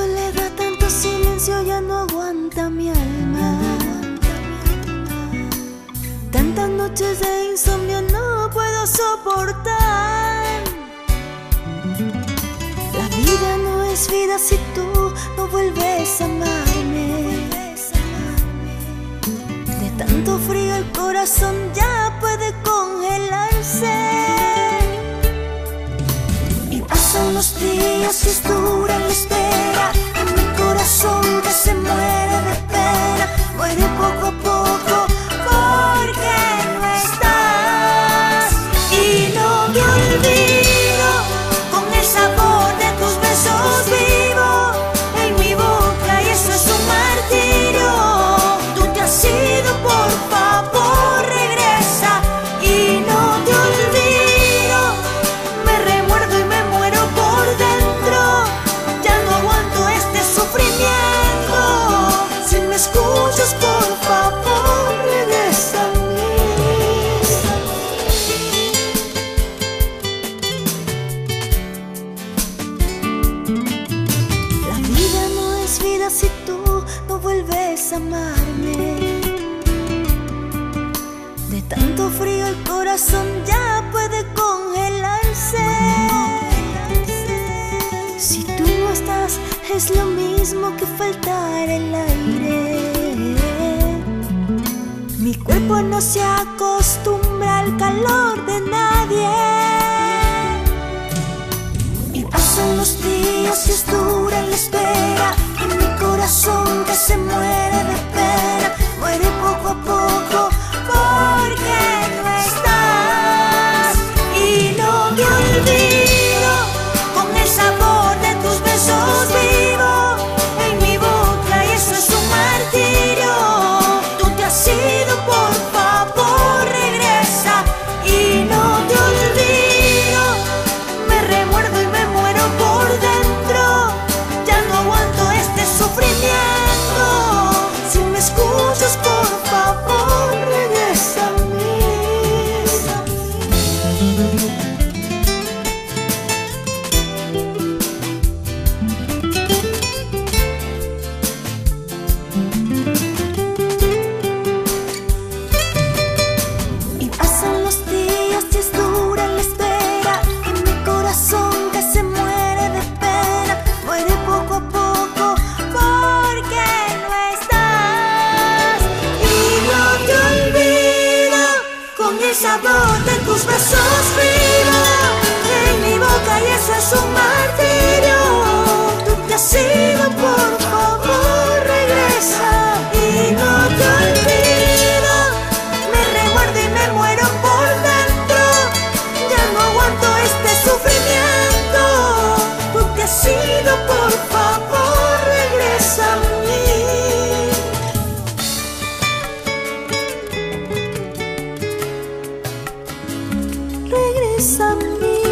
soledad, tanto silencio ya no aguanta mi alma. Tantas noches de insomnio no puedo soportar. La vida no es vida si tú no vuelves a amarme. De tanto frío el corazón ya puede congelarse. Y pasan los días y es dura la espera. En mi corazón que se muere de pena, muere poco a poco porque no estás. Y no me olvido, con el sabor de tus besos vivo en mi boca y eso es un martirio. Tú te has ido, por favor regresa. Y no te olvido, me remuerdo y me muero por dentro. Ya no aguanto este sufrimiento. Si me escuchas, por favor regresa a mí. La vida no es vida si tú no vuelves a amarme. De tanto frío el corazón ya puede congelarse. Si tú no estás es lo mismo que faltar el aire. Mi cuerpo no se acostumbra al calor de nadie. Y pasan los días y es dura la espera. En mi corazón que se muere de pena, muere poco a poco porque no estás. Y no me olvido, con el sabor de tus besos vivo en mi boca y eso es un martirio. Tú te has ido, por favor regresa. Y no te olvido, me remuerdo y me muero por dentro. Ya no aguanto este sufrimiento. Si me escuchas, por favor regresa a mí. Y pasan los días y es dura la espera. En mi corazón que se muere de pena, muere poco a poco porque no estás. Y no te olvido, con el sabor de tus besos vivo en mi boca y eso es un martirio. Tú te has ido, por favor regresa. Y no te olvido, me remuerdo y me muero por dentro. Ya no aguanto este sufrimiento. Tú te has ido, por favor regresa a mí. Regresa a mí.